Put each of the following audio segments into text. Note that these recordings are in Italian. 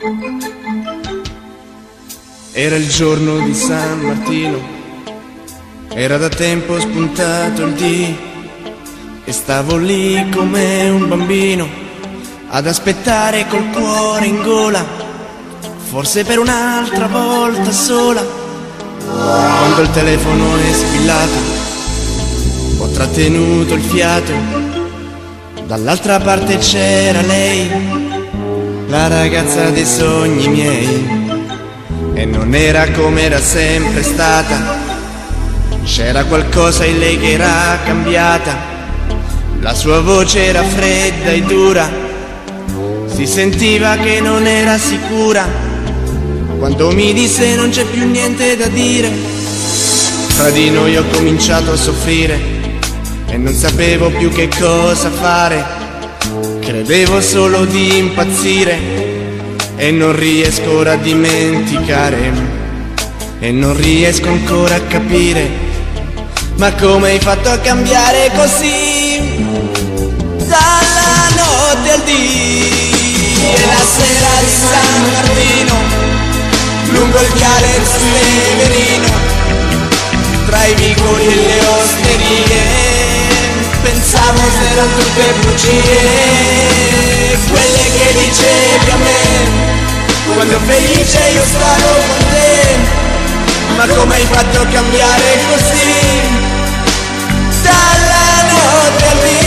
Era il giorno di San Martino, era da tempo spuntato il dì e stavo lì come un bambino ad aspettare col cuore in gola, forse per un'altra volta sola. Quando il telefono è squillato, ho trattenuto il fiato, dall'altra parte c'era lei, la ragazza dei sogni miei. E non era come era sempre stata, c'era qualcosa in lei che era cambiata. La sua voce era fredda e dura, si sentiva che non era sicura. Quando mi disse non c'è più niente da dire, fra di noi ho cominciato a soffrire e non sapevo più che cosa fare. Credevo solo di impazzire e non riesco ora a dimenticare, e non riesco ancora a capire, ma come hai fatto a cambiare così? Dalla notte al dì e la sera di San Martino, lungo il viale Severino, tra i vicoli e le osterie, pensavo se erano tutte bugie, quelle che dicevi a me quando felice io stavo con te. Ma come hai fatto a cambiare così? Dalla notte al dì.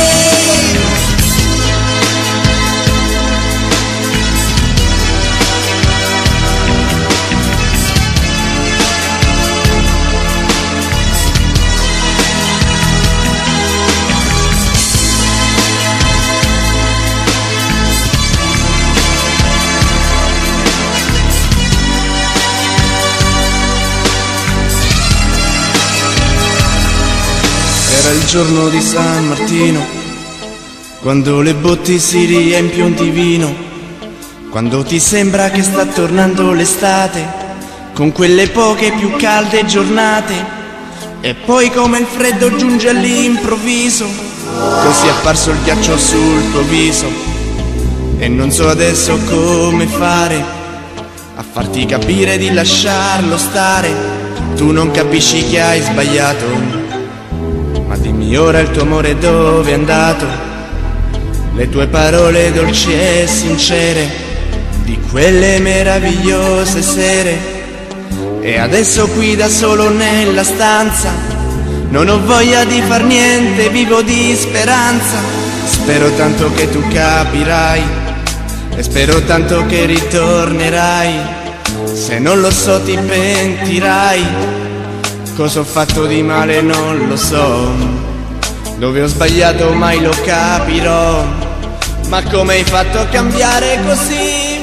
Era il giorno di San Martino, quando le botti si riempiono di vino, quando ti sembra che sta tornando l'estate, con quelle poche più calde giornate, e poi come il freddo giunge all'improvviso, così è apparso il ghiaccio sul tuo viso, e non so adesso come fare a farti capire di lasciarlo stare. Tu non capisci che hai sbagliato, ma dimmi ora il tuo amore dove è andato, le tue parole dolci e sincere, di quelle meravigliose sere. E adesso qui da solo nella stanza, non ho voglia di far niente, vivo di speranza. Spero tanto che tu capirai, e spero tanto che ritornerai. Se non lo so ti pentirai. Cosa ho fatto di male non lo so, dove ho sbagliato mai lo capirò. Ma come hai fatto a cambiare così?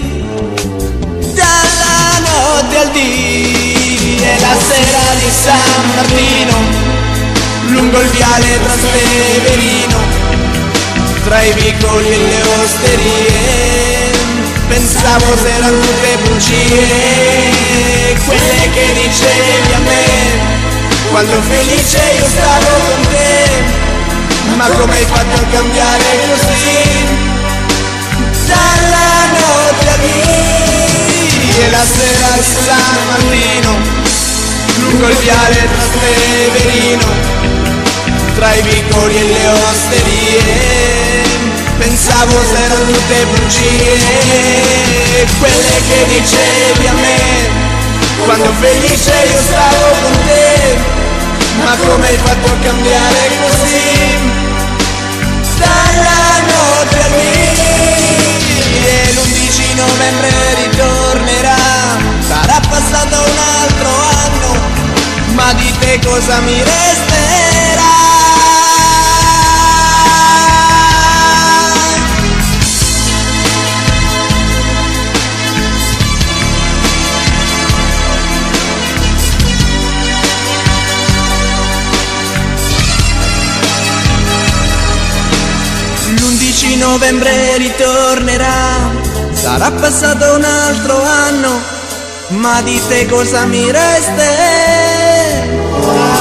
Dalla notte al dì e la sera di San Martino, lungo il viale Trastevere, tra i vicoli e le osterie, pensavo se erano tutte bugie, quelle che dicevi a me quando felice io stavo con te. Ma come hai fatto a cambiare così? Dalla notte al dì e la sera di San Martino, lungo il viale Trastevere, tra i vicoli e le osterie, pensavo se erano tutte bugie, quelle che dicevi a me quando felice io stavo con te. Ma come hai fatto a cambiare così? Dalla notte al dì e l'11 novembre ritornerà, sarà passato un altro anno, ma di te cosa mi resterà? L'11 novembre ritornerà, sarà passato un altro anno, ma di te cosa mi resterà?